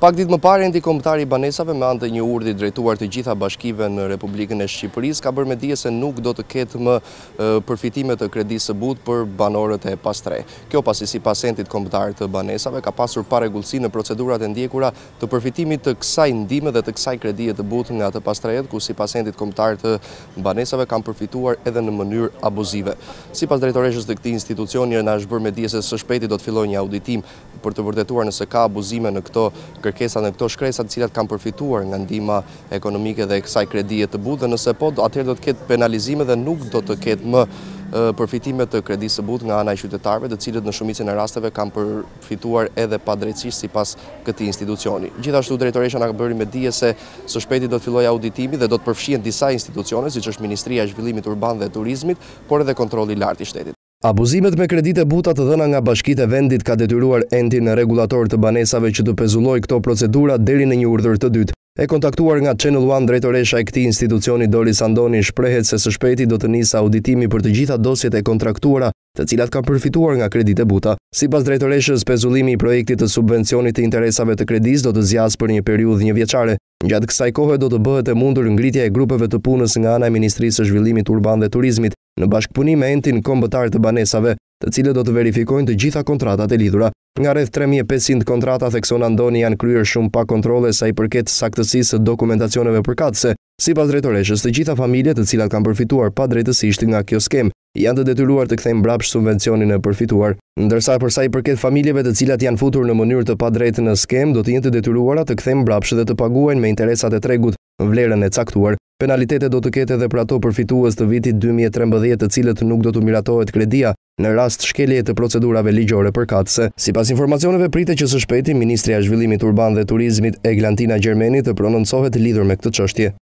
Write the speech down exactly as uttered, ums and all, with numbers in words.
Pak ditë më parë, enti kombëtar i banesave me anë të një urdhri drejtuar të gjitha bashkive në Republikën e Shqipërisë ka bërë me dije se nuk do të ketë më përfitime të kredisë së butë për banorët e pas tre. Kjo pasi sipas entit kombëtar të banesave ka pasur parregullsi në procedurat e ndjekura të përfitimit të kësaj ndihme dhe të kësaj kredie të butë nga të pas trejet, ku sipas entit kombëtar të banesave kanë përfituar edhe në mënyrë abuzive. Sipas drejtoreshës të këtij institucioni na është bërë me dije se së shpejti do të fillojë një auditim për të vërtetuar nëse ka abuzime në këto kërkesa në këto shkresa të cilat kanë përfituar nga ndihma ekonomike dhe kësaj kredie të butë, dhe nëse po, atëherë do të ketë penalizime dhe nuk do të ketë më përfitime të kredisë së butë nga ana e qytetarëve, të cilët në shumicën e rasteve kanë përfituar edhe padrejtësisht sipas këtij institucioni. Gjithashtu drejtoresha na ka bërë me dije se së shpejti do të fillojë auditimi dhe do të përfshihen disa institucione, siç është Ministria e Zhvillimit Urban dhe Turizmit, por edhe kontrolli i lartë i shtetit. Abuzimet me kredite buta të dhëna nga bashkitë e vendit ka detyruar entin rregulator të banesave që të pezullojë këto procedura deri në një urdhër të dytë. E kontaktuar nga Channel One, drejtoresha e këtij institucioni Doris Andoni shprehet se së shpejti do të nisë auditimi për të gjitha dosjet e kontraktuara, të cilat kanë përfituar nga kredite buta. Sipas drejtoreshës, pezullimi i projektit të subvencionit të interesave të kredisë do të zgjasë për një periudhë njëvjeçare. Gjatë kësaj kohe do të bëhet e mundur ngritja e grupeve të punës nga ana e Ministrisë së Zhvillimit Urban dhe Turizmit, në bashkëpunim me entin kombëtar të banesave, të cilët do të verifikojnë të gjitha kontratat e lidhura. Nga rreth tre mijë e pesëqind kontrata, thekson Andoni, janë kryer shumë pa kontrole sa i përket saktësisë së dokumentacioneve përkatëse. Sipas drejtoreshës, të gjitha familjet të cilat kanë përfituar padrejtësisht nga kjo skemë janë të detyruar të kthejnë mbrapsht subvencionin e përfituar, ndërsa për sa i përket familjeve të cilat janë futur në mënyrë të padrejtë në skemë, do të jenë të detyruara të kthejnë mbrapsht dhe të paguajnë me interesat e tregut vlerën e caktuar. Penalitete do të ketë edhe për ato përfitues të vitit dy mijë e trembëdhjetë, të cilët nuk do të miratohet kredia në rast shkeljeje të procedurave ligjore përkatëse. Sipas informacioneve, pritet që së shpejti Ministria e Zhvillimit Urban dhe Turizmit Eglantina Gjermeni të prononcohet lidhur me këtë çështje.